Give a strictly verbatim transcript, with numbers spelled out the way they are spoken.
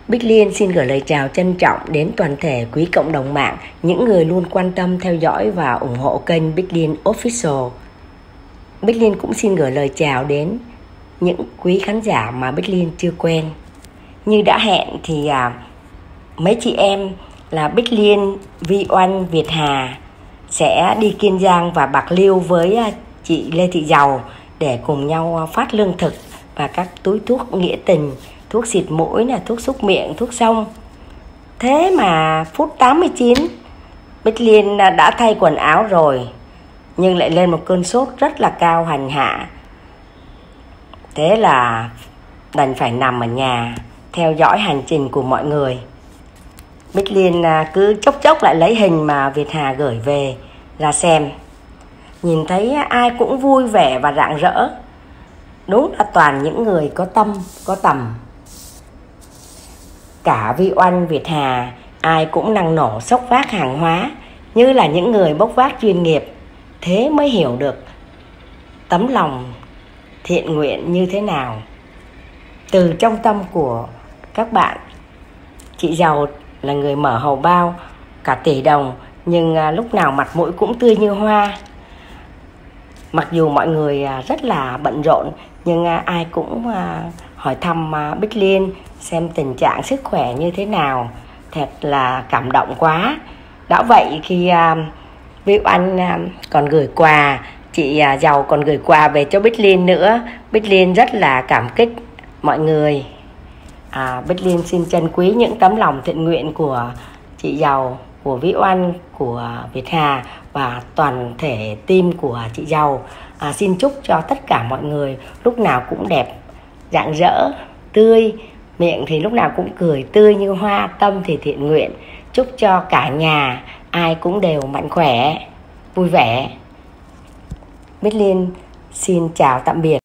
Bích Liên xin gửi lời chào trân trọng đến toàn thể quý cộng đồng mạng, những người luôn quan tâm theo dõi và ủng hộ kênh Bích Liên Official. Bích Liên cũng xin gửi lời chào đến những quý khán giả mà Bích Liên chưa quen. Như đã hẹn thì à, mấy chị em là Bích Liên, Vi Oanh, Việt Hà sẽ đi Kiên Giang và Bạc Liêu với à, chị Lê Thị Giàu để cùng nhau phát lương thực và các túi thuốc nghĩa tình, thuốc xịt mũi, là thuốc súc miệng, thuốc xông. Thế mà phút tám mươi chín Bích Liên đã thay quần áo rồi, nhưng lại lên một cơn sốt rất là cao hành hạ. Thế là đành phải nằm ở nhà theo dõi hành trình của mọi người. Bích Liên cứ chốc chốc lại lấy hình mà Việt Hà gửi về ra xem. Nhìn thấy ai cũng vui vẻ và rạng rỡ. Đúng là toàn những người có tâm, có tầm. Cả Vi Oanh, Việt Hà, ai cũng năng nổ xốc vác hàng hóa như là những người bốc vác chuyên nghiệp. Thế mới hiểu được tấm lòng thiện nguyện như thế nào. Từ trong tâm của các bạn. Chị Giàu là người mở hầu bao cả tỷ đồng, nhưng lúc nào mặt mũi cũng tươi như hoa. Mặc dù mọi người rất là bận rộn, nhưng ai cũng hỏi thăm Bích Liên xem tình trạng sức khỏe như thế nào. Thật là cảm động quá. Đã vậy khi Vi Oanh còn gửi quà, chị Giàu còn gửi quà về cho Bích Liên nữa. Bích Liên rất là cảm kích mọi người. à, Bích Liên xin trân quý những tấm lòng thiện nguyện của chị Giàu, của Vi Oanh, của Việt Hà và toàn thể team của chị Giàu. à, Xin chúc cho tất cả mọi người lúc nào cũng đẹp, rạng rỡ, tươi, miệng thì lúc nào cũng cười tươi như hoa, tâm thì thiện nguyện. Chúc cho cả nhà ai cũng đều mạnh khỏe, vui vẻ. Bích Liên xin chào tạm biệt.